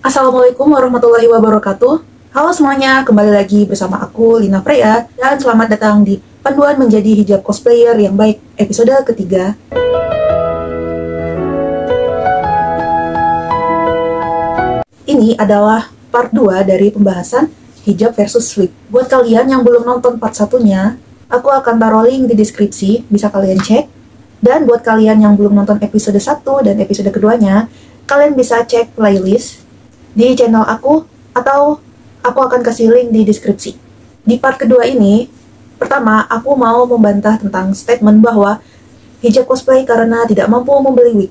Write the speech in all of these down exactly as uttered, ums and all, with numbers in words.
Assalamualaikum warahmatullahi wabarakatuh. Halo semuanya, kembali lagi bersama aku Lina Freya dan selamat datang di Panduan Menjadi Hijab Cosplayer yang Baik episode ketiga. Ini adalah part dua dari pembahasan hijab versus wig. Buat kalian yang belum nonton part satunya, aku akan taruh link di deskripsi, bisa kalian cek. Dan buat kalian yang belum nonton episode satu dan episode keduanya, kalian bisa cek playlist di channel aku, atau aku akan kasih link di deskripsi. Di part kedua ini, pertama aku mau membantah tentang statement bahwa hijab cosplay karena tidak mampu membeli wig.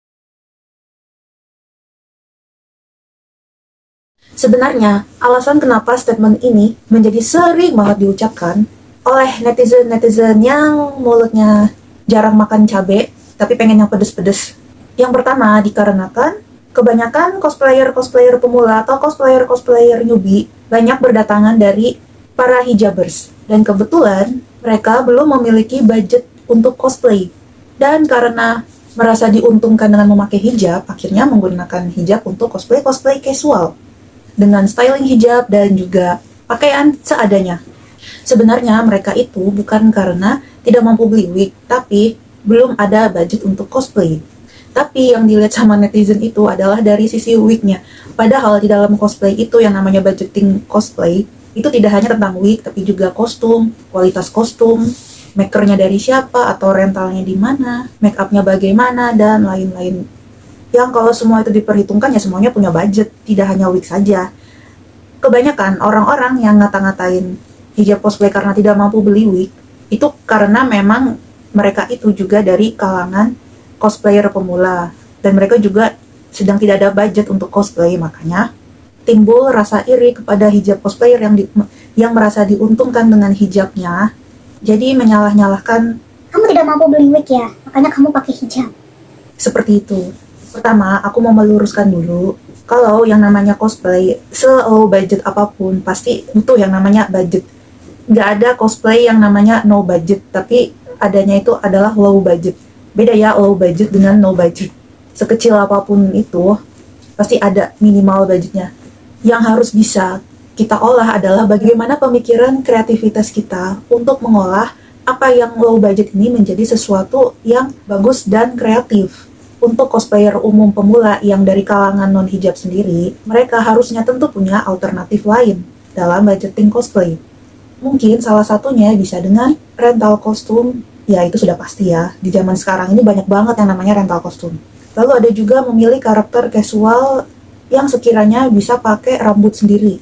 Sebenarnya, alasan kenapa statement ini menjadi sering banget diucapkan oleh netizen-netizen yang mulutnya jarang makan cabai, tapi pengen yang pedes-pedes. Yang pertama, dikarenakan kebanyakan cosplayer-cosplayer pemula atau cosplayer-cosplayer newbie banyak berdatangan dari para hijabers. Dan kebetulan, mereka belum memiliki budget untuk cosplay. Dan karena merasa diuntungkan dengan memakai hijab, akhirnya menggunakan hijab untuk cosplay-cosplay casual. Dengan styling hijab dan juga pakaian seadanya. Sebenarnya mereka itu bukan karena tidak mampu beli wig, tapi belum ada budget untuk cosplay. Tapi yang dilihat sama netizen itu adalah dari sisi wignya. Padahal di dalam cosplay itu yang namanya budgeting cosplay, itu tidak hanya tentang wig, tapi juga kostum, kualitas kostum, makernya dari siapa, atau rentalnya di mana, make upnya bagaimana, dan lain-lain. Yang kalau semua itu diperhitungkan ya semuanya punya budget, tidak hanya wig saja. Kebanyakan orang-orang yang ngata-ngatain hijab cosplay karena tidak mampu beli wig, itu karena memang mereka itu juga dari kalangan cosplayer pemula, dan mereka juga sedang tidak ada budget untuk cosplay, makanya timbul rasa iri kepada hijab cosplayer yang di, yang merasa diuntungkan dengan hijabnya, jadi menyalah-nyalahkan, kamu tidak mampu beli wig ya, makanya kamu pakai hijab. Seperti itu. Pertama, aku mau meluruskan dulu, kalau yang namanya cosplay, se-low budget apapun, pasti butuh yang namanya budget. Nggak ada cosplay yang namanya no budget, tapi adanya itu adalah low budget. Beda ya low budget dengan no budget. Sekecil apapun itu, pasti ada minimal budgetnya. Yang harus bisa kita olah adalah bagaimana pemikiran kreativitas kita untuk mengolah apa yang low budget ini menjadi sesuatu yang bagus dan kreatif. Untuk cosplayer umum pemula yang dari kalangan non-hijab sendiri, mereka harusnya tentu punya alternatif lain dalam budgeting cosplay. Mungkin salah satunya bisa dengan rental kostum, ya itu sudah pasti ya. Di zaman sekarang ini banyak banget yang namanya rental kostum. Lalu ada juga memilih karakter casual yang sekiranya bisa pakai rambut sendiri.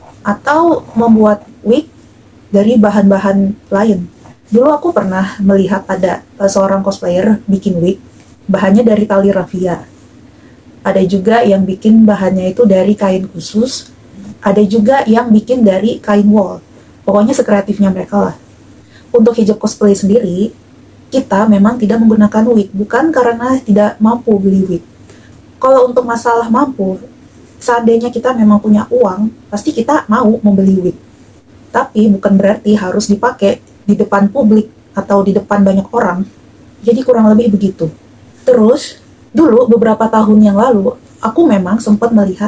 Atau membuat wig dari bahan-bahan lain. Dulu aku pernah melihat ada seorang cosplayer bikin wig, bahannya dari tali raffia. Ada juga yang bikin bahannya itu dari kain khusus. Ada juga yang bikin dari kain wol. Pokoknya sekreatifnya mereka lah. Untuk hijab cosplay sendiri, kita memang tidak menggunakan wig, bukan karena tidak mampu beli wig. Kalau untuk masalah mampu, seandainya kita memang punya uang, pasti kita mau membeli wig. Tapi bukan berarti harus dipakai di depan publik atau di depan banyak orang. Jadi kurang lebih begitu. Terus, dulu beberapa tahun yang lalu, aku memang sempat melihat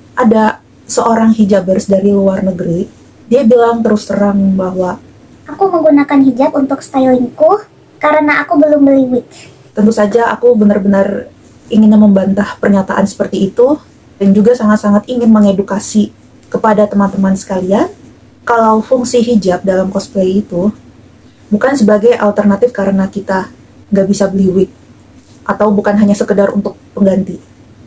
ada seorang hijabers dari luar negeri. Dia bilang terus terang bahwa aku menggunakan hijab untuk stylingku karena aku belum beli wig. Tentu saja aku benar-benar ingin membantah pernyataan seperti itu dan juga sangat-sangat ingin mengedukasi kepada teman-teman sekalian kalau fungsi hijab dalam cosplay itu bukan sebagai alternatif karena kita nggak bisa beli wig atau bukan hanya sekedar untuk pengganti.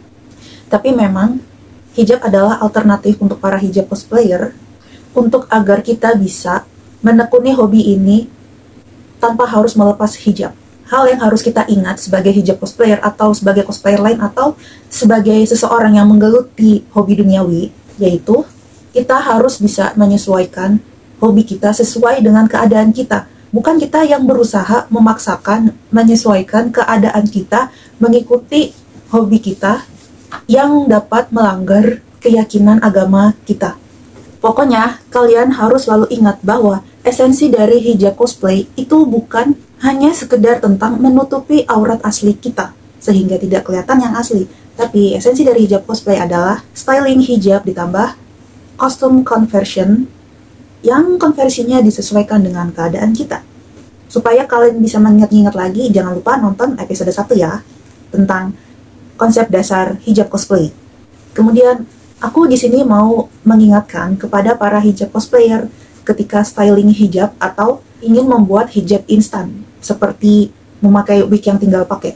Tapi memang hijab adalah alternatif untuk para hijab cosplayer untuk agar kita bisa menekuni hobi ini tanpa harus melepas hijab. Hal yang harus kita ingat sebagai hijab cosplayer atau sebagai cosplayer lain atau sebagai seseorang yang menggeluti hobi duniawi, yaitu kita harus bisa menyesuaikan hobi kita sesuai dengan keadaan kita. Bukan kita yang berusaha memaksakan menyesuaikan keadaan kita mengikuti hobi kita yang dapat melanggar keyakinan agama kita. Pokoknya, kalian harus selalu ingat bahwa esensi dari hijab cosplay itu bukan hanya sekedar tentang menutupi aurat asli kita, sehingga tidak kelihatan yang asli. Tapi esensi dari hijab cosplay adalah styling hijab ditambah costume conversion yang konversinya disesuaikan dengan keadaan kita. Supaya kalian bisa mengingat-ingat lagi, jangan lupa nonton episode satu ya, tentang konsep dasar hijab cosplay. Kemudian, aku di sini mau mengingatkan kepada para hijab cosplayer ketika styling hijab atau ingin membuat hijab instan, seperti memakai wig yang tinggal pakai.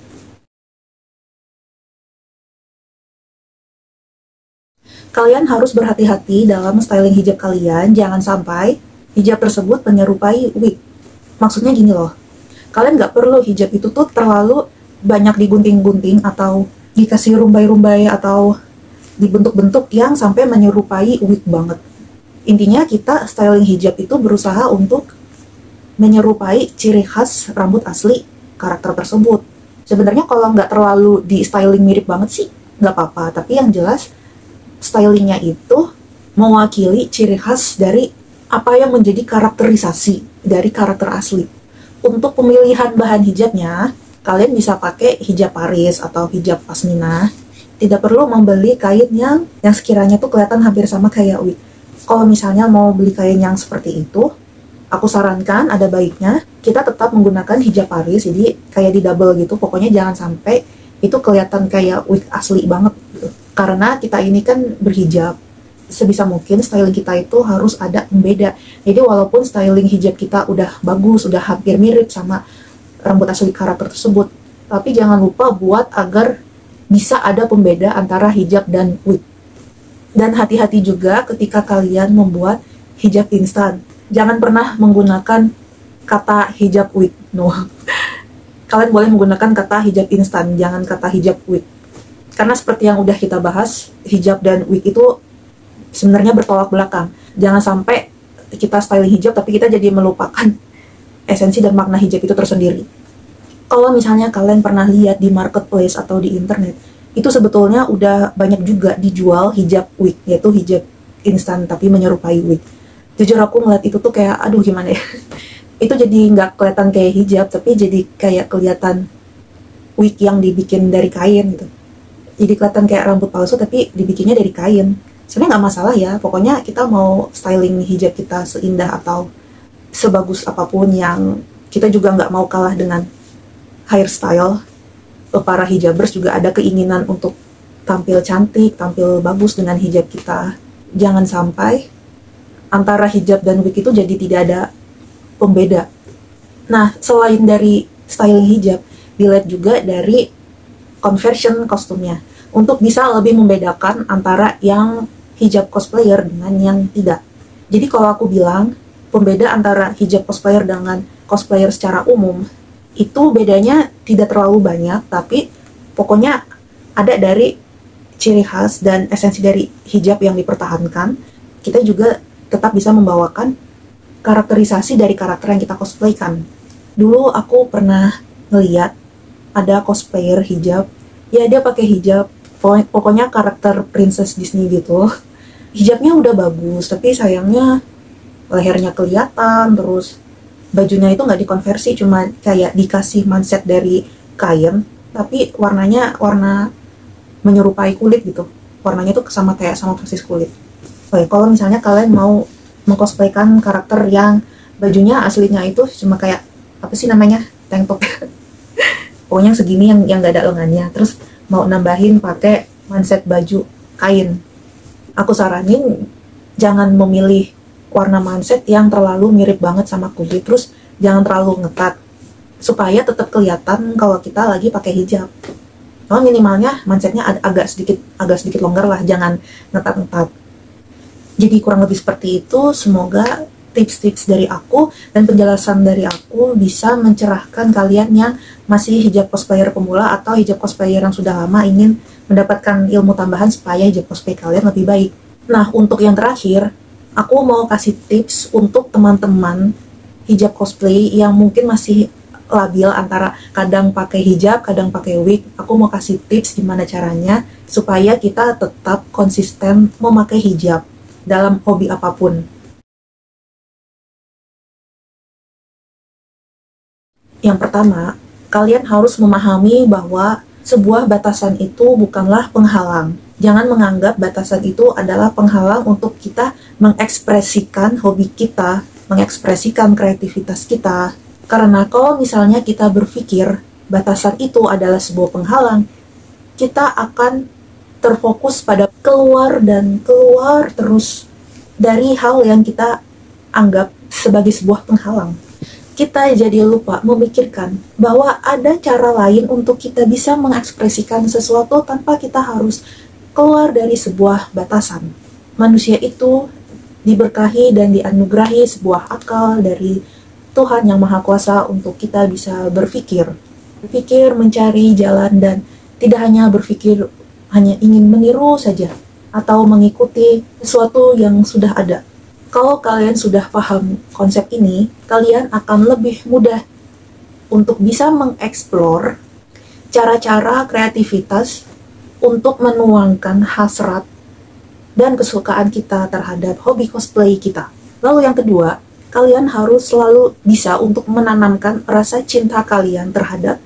Kalian harus berhati-hati dalam styling hijab kalian, jangan sampai hijab tersebut menyerupai wig. Maksudnya gini loh, kalian nggak perlu hijab itu tuh terlalu banyak digunting-gunting atau dikasih rumbai-rumbai atau dibentuk-bentuk yang sampai menyerupai wig banget. Intinya kita styling hijab itu berusaha untuk menyerupai ciri khas rambut asli karakter tersebut. Sebenarnya kalau nggak terlalu di styling mirip banget sih, nggak apa-apa. Tapi yang jelas stylingnya itu mewakili ciri khas dari apa yang menjadi karakterisasi dari karakter asli. Untuk pemilihan bahan hijabnya, kalian bisa pakai hijab Paris atau hijab pasmina. Tidak perlu membeli kain yang yang sekiranya tuh kelihatan hampir sama kayak wig. Kalau misalnya mau beli kain yang seperti itu, aku sarankan ada baiknya kita tetap menggunakan hijab Paris, jadi kayak di double gitu. Pokoknya jangan sampai itu kelihatan kayak wig asli banget gitu. Karena kita ini kan berhijab, sebisa mungkin styling kita itu harus ada pembeda. Jadi walaupun styling hijab kita udah bagus, udah hampir mirip sama rambut asli karakter tersebut, tapi jangan lupa buat agar bisa ada pembeda antara hijab dan wig. Dan hati-hati juga ketika kalian membuat hijab instan. Jangan pernah menggunakan kata hijab wig, no. Kalian boleh menggunakan kata hijab instan, jangan kata hijab wig. Karena seperti yang udah kita bahas, hijab dan wig itu sebenarnya bertolak belakang. Jangan sampai kita styling hijab tapi kita jadi melupakan esensi dan makna hijab itu tersendiri. Kalau misalnya kalian pernah lihat di marketplace atau di internet, itu sebetulnya udah banyak juga dijual hijab wig, yaitu hijab instan tapi menyerupai wig. Jujur aku ngeliat itu tuh kayak, aduh gimana ya, itu jadi nggak kelihatan kayak hijab, tapi jadi kayak kelihatan wig yang dibikin dari kain gitu. Jadi kelihatan kayak rambut palsu tapi dibikinnya dari kain. Sebenarnya nggak masalah ya, pokoknya kita mau styling hijab kita seindah atau sebagus apapun, yang kita juga nggak mau kalah dengan hairstyle. Para hijabers juga ada keinginan untuk tampil cantik, tampil bagus dengan hijab kita. Jangan sampai antara hijab dan wig itu jadi tidak ada pembeda. Nah, selain dari styling hijab, dilihat juga dari conversion kostumnya. Untuk bisa lebih membedakan antara yang hijab cosplayer dengan yang tidak. Jadi kalau aku bilang, pembeda antara hijab cosplayer dengan cosplayer secara umum, itu bedanya tidak terlalu banyak, tapi pokoknya ada dari ciri khas dan esensi dari hijab yang dipertahankan. Kita juga tetap bisa membawakan karakterisasi dari karakter yang kita cosplaykan. Dulu aku pernah ngeliat ada cosplayer hijab, ya dia pakai hijab, pokoknya karakter princess Disney gitu. Hijabnya udah bagus, tapi sayangnya lehernya kelihatan, terus bajunya itu nggak dikonversi, cuma kayak dikasih manset dari kain, tapi warnanya warna menyerupai kulit gitu. Warnanya tuh sama kayak sama persis kulit. Oke, kalau misalnya kalian mau mengcosplaykan karakter yang bajunya aslinya itu cuma kayak apa sih namanya, tank top, pokoknya yang segini yang yang nggak ada lengannya, terus mau nambahin pakai manset baju kain, aku saranin jangan memilih warna manset yang terlalu mirip banget sama kulit, terus jangan terlalu ngetat supaya tetap kelihatan kalau kita lagi pakai hijab. Oh, minimalnya mansetnya ag agak sedikit agak sedikit longgar lah, jangan ngetat-ngetat. Jadi kurang lebih seperti itu. Semoga tips-tips dari aku dan penjelasan dari aku bisa mencerahkan kalian yang masih hijab cosplayer pemula atau hijab cosplayer yang sudah lama ingin mendapatkan ilmu tambahan supaya hijab cosplay kalian lebih baik. Nah, untuk yang terakhir, aku mau kasih tips untuk teman-teman hijab cosplay yang mungkin masih labil antara kadang pakai hijab, kadang pakai wig. Aku mau kasih tips gimana caranya supaya kita tetap konsisten memakai hijab dalam hobi apapun. Yang pertama, kalian harus memahami bahwa sebuah batasan itu bukanlah penghalang. Jangan menganggap batasan itu adalah penghalang untuk kita mengekspresikan hobi kita, mengekspresikan kreativitas kita. Karena kalau misalnya kita berpikir batasan itu adalah sebuah penghalang, kita akan terfokus pada keluar dan keluar terus dari hal yang kita anggap sebagai sebuah penghalang. Kita jadi lupa memikirkan bahwa ada cara lain untuk kita bisa mengekspresikan sesuatu tanpa kita harus keluar dari sebuah batasan. Manusia itu diberkahi dan dianugerahi sebuah akal dari Tuhan Yang Maha Kuasa untuk kita bisa berpikir. Berpikir, mencari jalan, dan tidak hanya berpikir hanya ingin meniru saja atau mengikuti sesuatu yang sudah ada. Kalau kalian sudah paham konsep ini, kalian akan lebih mudah untuk bisa mengeksplor cara-cara kreativitas untuk menuangkan hasrat dan kesukaan kita terhadap hobi cosplay kita. Lalu yang kedua, kalian harus selalu bisa untuk menanamkan rasa cinta kalian terhadap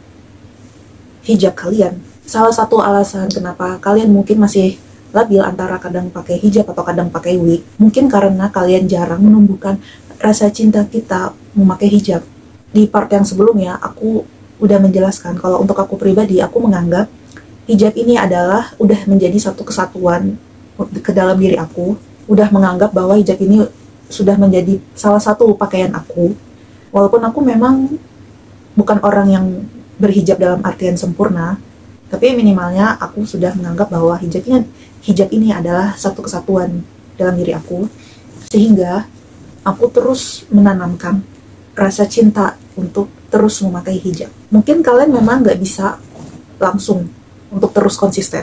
hijab kalian. Salah satu alasan kenapa kalian mungkin masih labil antara kadang pakai hijab atau kadang pakai wig, mungkin karena kalian jarang menumbuhkan rasa cinta kita memakai hijab. Di part yang sebelumnya, aku udah menjelaskan kalau untuk aku pribadi, aku menganggap hijab ini adalah udah menjadi satu kesatuan ke dalam diri aku, udah menganggap bahwa hijab ini sudah menjadi salah satu pakaian aku. Walaupun aku memang bukan orang yang berhijab dalam artian sempurna, tapi minimalnya aku sudah menganggap bahwa hijabnya hijab ini adalah satu kesatuan dalam diri aku, sehingga aku terus menanamkan rasa cinta untuk terus memakai hijab. Mungkin kalian memang nggak bisa langsung untuk terus konsisten,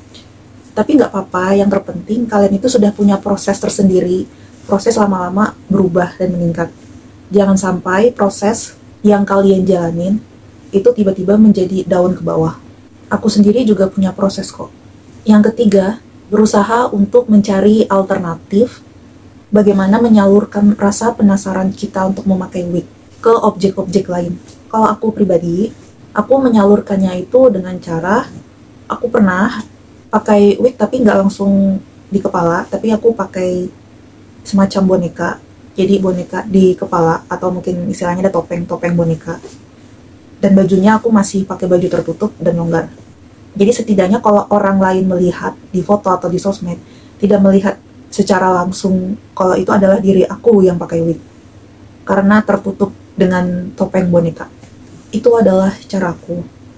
tapi nggak apa-apa, yang terpenting kalian itu sudah punya proses tersendiri, proses lama-lama berubah dan meningkat. Jangan sampai proses yang kalian jalanin itu tiba-tiba menjadi daun ke bawah. Aku sendiri juga punya proses kok. Yang ketiga, berusaha untuk mencari alternatif bagaimana menyalurkan rasa penasaran kita untuk memakai wig ke objek-objek lain. Kalau aku pribadi, aku menyalurkannya itu dengan cara, aku pernah pakai wig tapi nggak langsung di kepala, tapi aku pakai semacam boneka. Jadi boneka di kepala, atau mungkin istilahnya ada topeng-topeng boneka. Dan bajunya aku masih pakai baju tertutup dan longgar. Jadi setidaknya kalau orang lain melihat di foto atau di sosmed, tidak melihat secara langsung kalau itu adalah diri aku yang pakai wig, karena tertutup dengan topeng boneka. Itu adalah caraku.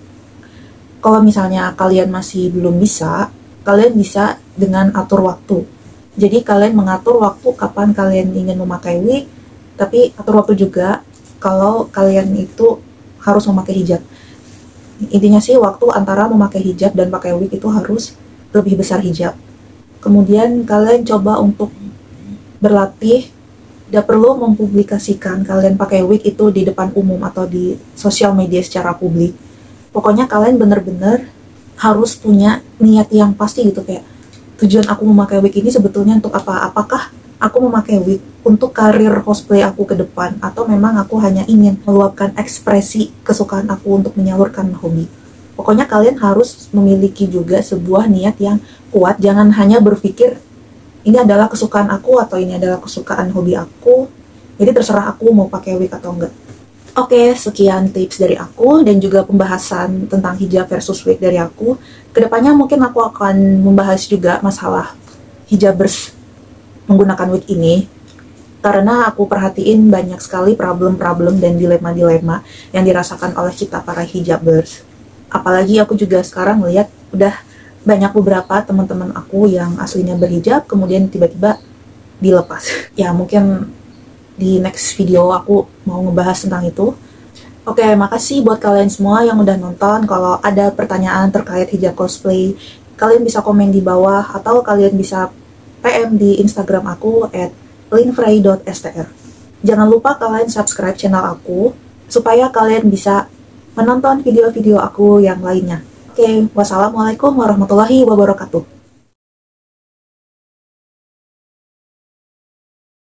Kalau misalnya kalian masih belum bisa, kalian bisa dengan atur waktu. Jadi kalian mengatur waktu kapan kalian ingin memakai wig, tapi atur waktu juga kalau kalian itu harus memakai hijab. Intinya sih waktu antara memakai hijab dan pakai wig itu harus lebih besar hijab. Kemudian kalian coba untuk berlatih, tidak perlu mempublikasikan kalian pakai wig itu di depan umum atau di sosial media secara publik. Pokoknya kalian benar-benar harus punya niat yang pasti gitu, kayak tujuan aku memakai wig ini sebetulnya untuk apa? Apakah aku memakai wig untuk karir cosplay aku ke depan, atau memang aku hanya ingin meluapkan ekspresi kesukaan aku untuk menyalurkan hobi. Pokoknya kalian harus memiliki juga sebuah niat yang kuat. Jangan hanya berpikir ini adalah kesukaan aku atau ini adalah kesukaan hobi aku, jadi terserah aku mau pakai wig atau enggak. Oke, sekian tips dari aku dan juga pembahasan tentang hijab versus wig dari aku. Kedepannya mungkin aku akan membahas juga masalah hijabers menggunakan wig ini, karena aku perhatiin banyak sekali problem-problem dan dilema-dilema yang dirasakan oleh kita para hijabers. Apalagi aku juga sekarang melihat udah banyak beberapa teman-teman aku yang aslinya berhijab kemudian tiba-tiba dilepas. Ya mungkin di next video aku mau ngebahas tentang itu. Oke, makasih buat kalian semua yang udah nonton. Kalau ada pertanyaan terkait hijab cosplay, kalian bisa komen di bawah atau kalian bisa P M di Instagram aku at linfrey dot s t r. Jangan lupa kalian subscribe channel aku supaya kalian bisa menonton video-video aku yang lainnya. Oke, wassalamualaikum warahmatullahi wabarakatuh.